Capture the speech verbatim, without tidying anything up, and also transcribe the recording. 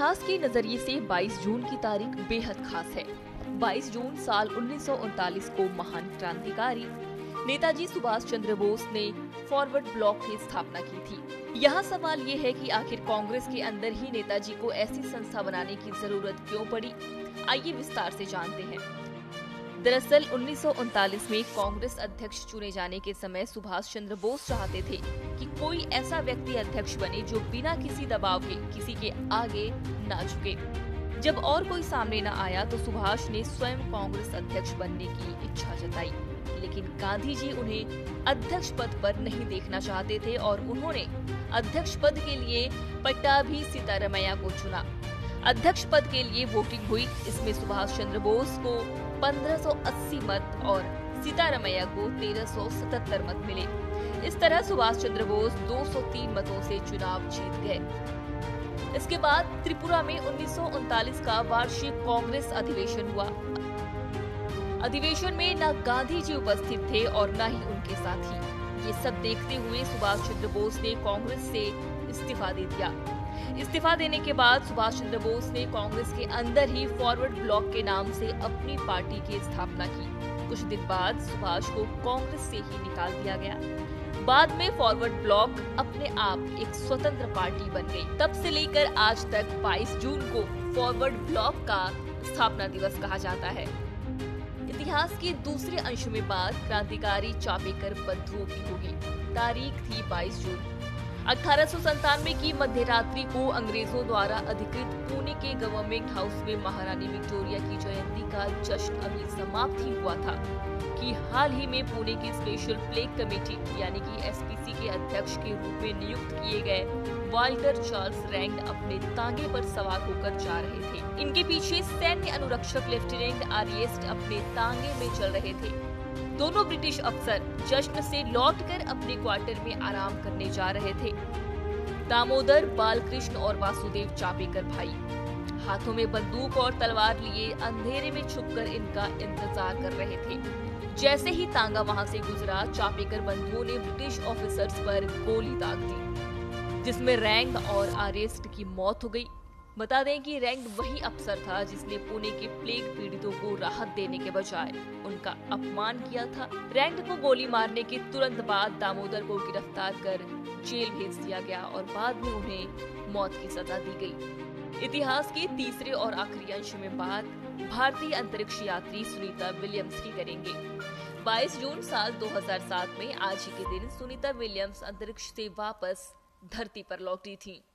इतिहास के नजरिए से बाईस जून की तारीख बेहद खास है। बाईस जून साल उन्नीस सौ उनतालीस को महान क्रांतिकारी नेताजी सुभाष चंद्र बोस ने फॉरवर्ड ब्लॉक की स्थापना की थी। यहाँ सवाल ये है कि आखिर कांग्रेस के अंदर ही नेताजी को ऐसी संस्था बनाने की जरूरत क्यों पड़ी? आइए विस्तार से जानते हैं। दरअसल उन्नीस सौ उनतालीस में कांग्रेस अध्यक्ष चुने जाने के समय सुभाष चंद्र बोस चाहते थे कि कोई ऐसा व्यक्ति अध्यक्ष बने जो बिना किसी दबाव के किसी के आगे ना झुके। जब और कोई सामने न आया तो सुभाष ने स्वयं कांग्रेस अध्यक्ष बनने की इच्छा जताई, लेकिन गांधी जी उन्हें अध्यक्ष पद पर नहीं देखना चाहते थे और उन्होंने अध्यक्ष पद के लिए पट्टाभी सीतारमैया को चुना। अध्यक्ष पद के लिए वोटिंग हुई। इसमें सुभाष चंद्र बोस को पंद्रह सौ अस्सी मत और सीतारमैया को तेरह सौ सतहत्तर मत मिले। इस तरह सुभाष चंद्र बोस दो सौ तीन मतों से चुनाव जीत गए। इसके बाद त्रिपुरा में उन्नीस सौ उनतालीस का वार्षिक कांग्रेस अधिवेशन हुआ। अधिवेशन में न गांधी जी उपस्थित थे और न ही उनके साथी। ये सब देखते हुए सुभाष चंद्र बोस ने कांग्रेस से इस्तीफा दे दिया। इस्तीफा देने के बाद सुभाष चंद्र बोस ने कांग्रेस के अंदर ही फॉरवर्ड ब्लॉक के नाम से अपनी पार्टी की स्थापना की। कुछ दिन बाद सुभाष को कांग्रेस से ही निकाल दिया गया। बाद में फॉरवर्ड ब्लॉक अपने आप एक स्वतंत्र पार्टी बन गई। तब से लेकर आज तक बाईस जून को फॉरवर्ड ब्लॉक का स्थापना दिवस कहा जाता है। इतिहास के दूसरे अंश में बात क्रांतिकारी चापेकर बंधुओं की होगी। तारीख थी बाईस जून। अठारह सौ संतानवे की मध्यरात्रि को अंग्रेजों द्वारा अधिकृत पुणे के गवर्नमेंट हाउस में महारानी विक्टोरिया की जयंती का जश्न अभी समाप्त ही हुआ था कि हाल ही में पुणे की स्पेशल प्लेग कमेटी यानी कि एस पी सी के अध्यक्ष के रूप में नियुक्त किए गए वाल्टर चार्ल्स रैंड अपने तांगे पर सवार होकर जा रहे थे। इनके पीछे सैन्य अनुरक्षक लेफ्टिनेंट आर्येस्ट अपने तांगे में चल रहे थे। दोनों ब्रिटिश अफसर जश्न से लौटकर अपने क्वार्टर में आराम करने जा रहे थे। दामोदर, बालकृष्ण और वासुदेव चापेकर भाई हाथों में बंदूक और तलवार लिए अंधेरे में छुपकर इनका इंतजार कर रहे थे। जैसे ही तांगा वहां से गुजरा, चापेकर बंधुओं ने ब्रिटिश ऑफिसर्स पर गोली दाग दी, जिसमें रैंग और आर्येस्ट की मौत हो गई। बता दें कि रैंग वही अफसर था जिसने पुणे के प्लेग पीड़ितों को राहत देने के बजाय उनका अपमान किया था। रैंग को गोली मारने के तुरंत बाद दामोदर को गिरफ्तार कर जेल भेज दिया गया और बाद में उन्हें मौत की सजा दी गई। इतिहास के तीसरे और आखिरी अंश में बात भारतीय अंतरिक्ष यात्री सुनीता विलियम्स की करेंगे। बाईस जून साल दो हज़ार सात में आज ही के दिन सुनीता विलियम्स अंतरिक्ष से वापस धरती पर लौटी थी।